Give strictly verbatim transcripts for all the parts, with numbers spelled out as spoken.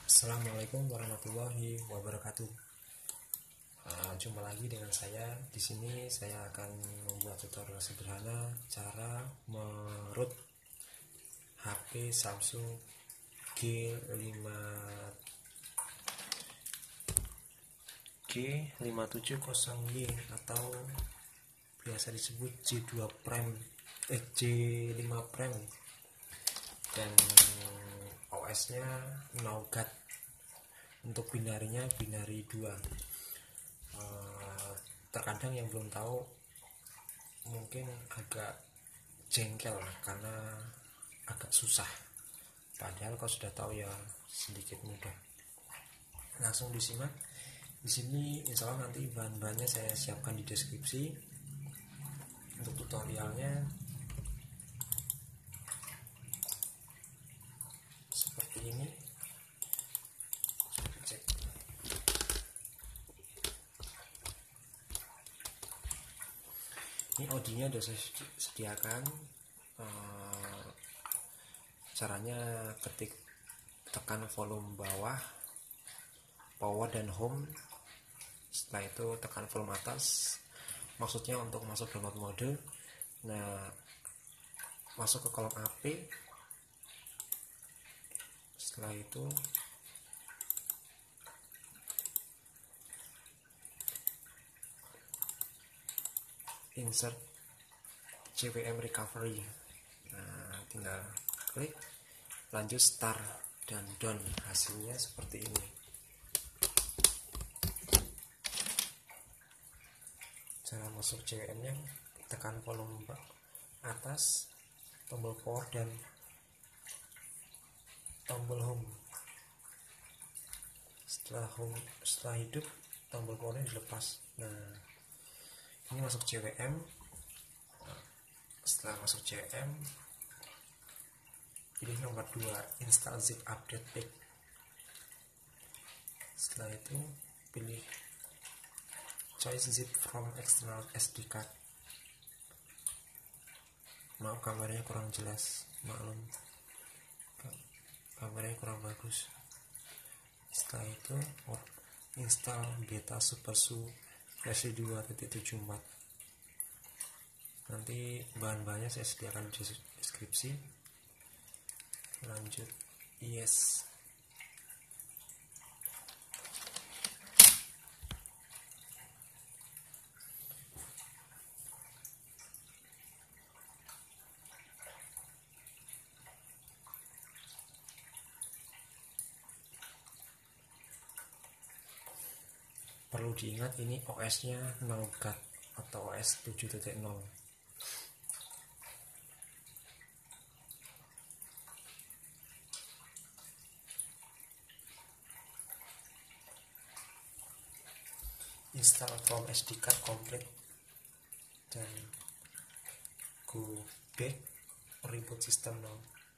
Assalamualaikum warahmatullahi wabarakatuh. Uh, jumpa lagi dengan saya. Di sini saya akan membuat tutorial sederhana cara meroot H P Samsung G lima G lima tujuh nol Y atau biasa disebut J dua Prime eh J lima Prime, dan O S-nya Nougat. Untuk binarinya binari dua. Uh, terkadang yang belum tahu mungkin agak jengkel karena agak susah, padahal kalau sudah tahu ya sedikit mudah. Langsung disimak. Di sini insya Allah nanti bahan-bahannya saya siapkan di deskripsi. Untuk tutorialnya seperti ini. Ini audionya sudah saya sediakan. Uh, caranya ketik tekan volume bawah, power dan home. Setelah itu tekan volume atas, maksudnya untuk masuk download mode. Nah, masuk ke kolom A P. Setelah itu insert C V M recovery. Nah, tinggal klik, lanjut start dan done. Hasilnya seperti ini. Cara masuk C V M nya, tekan volume atas, tombol power dan tombol home. Setelah home setelah hidup, tombol powernya dilepas. Nah, ini masuk C V M. Setelah masuk C V M, pilih nomor dua, install zip update pack. Setelah itu pilih choice zip from external S D card. Maaf kameranya kurang jelas, maklum, kameranya kurang bagus. Setelah itu install beta supersu versi dua titik tujuh empat. Nanti bahan-bahannya saya sediakan di deskripsi. Lanjut yes. Perlu diingat ini O S-nya Nougat atau O S tujuh titik nol. Install from S D card complete dan go back, reboot system now.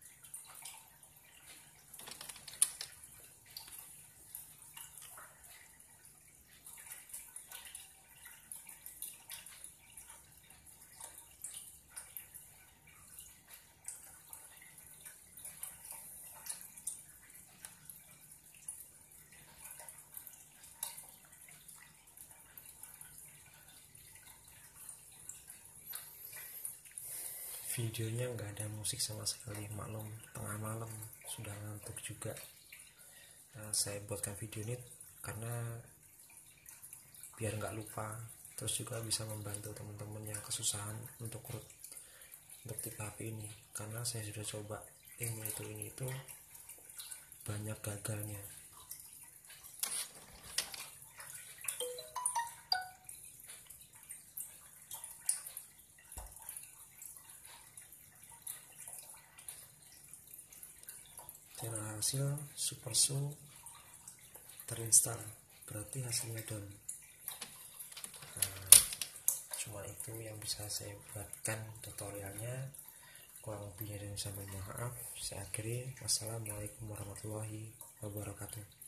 Videonya nggak ada musik sama sekali, maklum tengah malam sudah ngantuk juga. Nah, saya buatkan video ini karena biar nggak lupa, terus juga bisa membantu teman-teman yang kesusahan untuk root untuk tipe H P ini, karena saya sudah coba ini itu ini itu banyak gagalnya. Dan hasil supersu terinstall, berarti hasilnya down. Nah, cuma itu yang bisa saya buatkan tutorialnya. Kurang lebihnya dan saya mohon maaf. Saya akhiri. Wassalamualaikum warahmatullahi wabarakatuh.